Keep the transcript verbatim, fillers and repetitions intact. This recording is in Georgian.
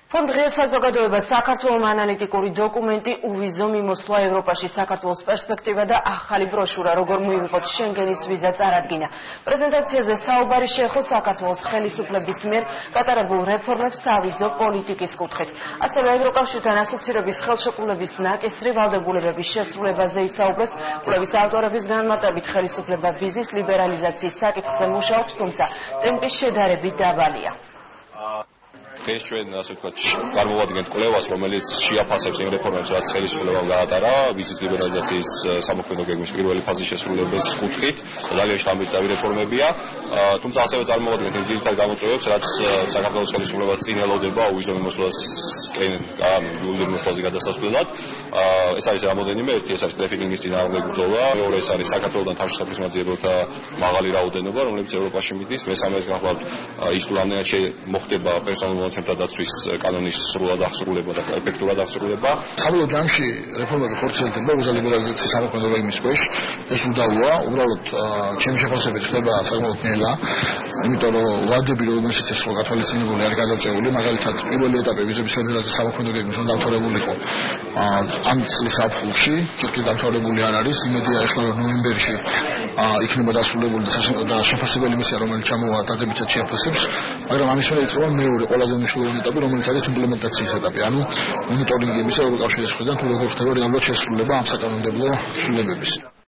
Fond ღია საზოგადოება საქართველოს ანალიტიკური დოკუმენტი უვიზო მიმოსვლა ევროპაში საქართველოს პერსპექტივა და ახალი ბროშურა როგორ მოივიღოთ შენგენის ვიზა წარადგინა. პრეზენტაციაზე საუბარი შეეხო საქართველოს ხელისუფლების მიერ გატარებულ რეფორმებს სავიზო პოლიტიკის კუთხით. ასევე ევროკავშირთან ასოცირების ხელშეკრულების ნაკისრი ვალდებულებების შესრულებაზე ისაუბრეს. კვლევის ავტორების განმარტებით ხელისუფლება ვიზის ლიბერალიზაციის საკითხზე მუშაობს, თუმცა ტემპი შედარებით დაბალია. ეს ჩვენ ასე ვთქვათ წარმოვადგენთ კვლევას, რომელიც შეაფასებს იმ რეფორმებს, რაც ხელისუფლებამ გაატარა ვიზის ლიბერალიზაციის სამოქმედო გეგმის პირველი ფაზის შესრულების კუთხით. ძალიან შთამბეჭდავი რეფორმებია, თუმცა ასევე წარმოვადგენთ იმ ძირითად გამოწვევებს, რაც საქართველოს ხელისუფლებას წინ ელოდება უვიზო მიმოსვლასკენ, უვიზო მიმოსვლაზე გადასასვლელად. ეს არის რამოდენიმე, ერთი ეს არის ტრეფიკინგის წინააღმდეგ ბრძოლა, მეორე ეს არის საქართველოსთან თავშესაფრის მაძიებელთა მაღალი რაოდენობა, რომლებიც ევროპაში მიდის, მესამე ეს გახლავთ ის თუ რამდენად მოხდება პერსონალურ მონაცემთა დაცვის კანონის სრულად აღსრულება და ეფექტურად აღსრულება. საბოლოო ჯამში რეფორმები ხორციელდება ვიზა ლიბერალიზაციის სამოქმედო გეგმის ქვეშ. ეს უდავოა, უბრალოდ ჩემი შეფასებით ხდება საკმაოდ ნელა, იმიტომ რომ ვადები, რომელშიც ეს გათვალისწინებული არის გადაწეული, მაგალითად პირველი ეტაპი ვიზების ლიბერალიზაციის სამოქმედო გეგმის უნდა დამთავრებულიყო ამ წლის აპრილში, ჯერ დამთავრებული არ არის, იმედია ახლა რომ ნოემბერში იქნება დასრულებული და შეფასებელი მისია, რომელიც ჩამოვა დადებითად შეაფასებს, მაგრამ ამის მერე იწყება მეორე ყველაზე მნიშვნელოვანი ეტაპი, რომელიც არის იმპლემენტაციის ეტაპი, ანუ მონიტორინგი იმისა, ევროკავშირის მხრიდან თუ როგორ ხდება რეალურად შესრულება ამ საკანონმდებლო ცვლილებების.